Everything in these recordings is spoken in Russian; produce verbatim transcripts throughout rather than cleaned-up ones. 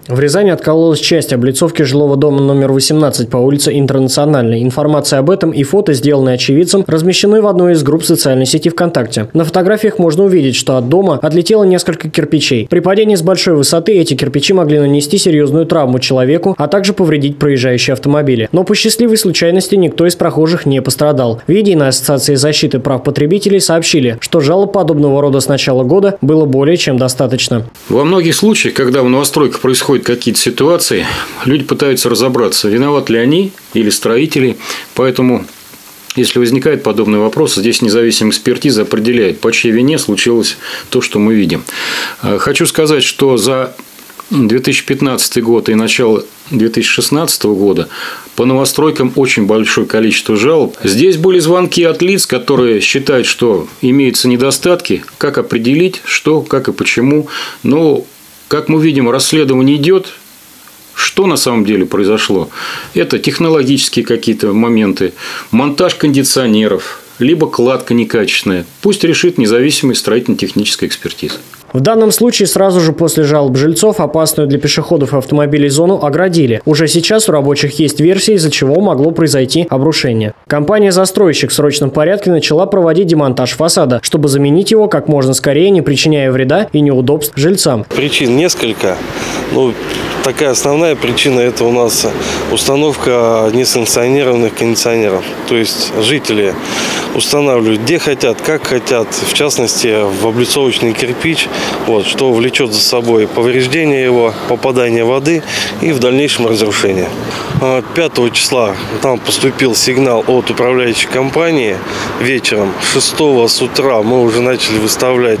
В Рязани откололась часть облицовки жилого дома номер восемнадцать по улице Интернациональной. Информация об этом и фото, сделанные очевидцем, размещены в одной из групп социальной сети ВКонтакте. На фотографиях можно увидеть, что от дома отлетело несколько кирпичей. При падении с большой высоты эти кирпичи могли нанести серьезную травму человеку, а также повредить проезжающие автомобили. Но по счастливой случайности никто из прохожих не пострадал. В Единой ассоциации защиты прав потребителей сообщили, что жалоб подобного рода с начала года было более чем достаточно. Во многих случаях, когда в новостройках происходят какие-то ситуации, люди пытаются разобраться, виноваты ли они или строители. Поэтому, если возникает подобный вопрос, здесь независимая экспертиза определяет, по чьей вине случилось то, что мы видим. Хочу сказать, что за две тысячи пятнадцатый год и начало две тысячи шестнадцатого года по новостройкам очень большое количество жалоб. Здесь были звонки от лиц, которые считают, что имеются недостатки, как определить, что, как и почему. Но, как мы видим, расследование идет. Что на самом деле произошло? Это технологические какие-то моменты, монтаж кондиционеров, либо кладка некачественная. Пусть решит независимая строительно-техническая экспертиза. В данном случае сразу же после жалоб жильцов опасную для пешеходов и автомобилей зону оградили. Уже сейчас у рабочих есть версия, из-за чего могло произойти обрушение. Компания-застройщик в срочном порядке начала проводить демонтаж фасада, чтобы заменить его как можно скорее, не причиняя вреда и неудобств жильцам. Причин несколько. Ну, такая основная причина – это у нас установка несанкционированных кондиционеров. То есть жители устанавливают где хотят, как хотят, в частности в облицовочный кирпич, вот, что влечет за собой повреждение его, попадание воды и в дальнейшем разрушение. пятого числа нам поступил сигнал от управляющей компании вечером. шестого с утра мы уже начали выставлять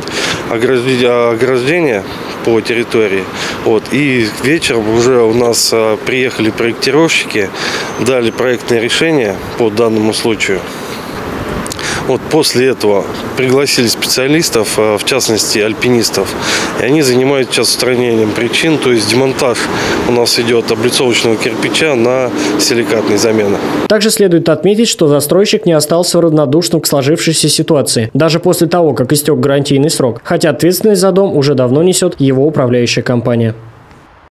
ограждение по территории. Вот, и вечером уже у нас приехали проектировщики, дали проектное решение по данному случаю. Вот после этого пригласили специалистов, в частности альпинистов, и они занимаются сейчас устранением причин, то есть демонтаж у нас идет облицовочного кирпича на силикатной замены. Также следует отметить, что застройщик не остался равнодушным к сложившейся ситуации, даже после того, как истек гарантийный срок, хотя ответственность за дом уже давно несет его управляющая компания.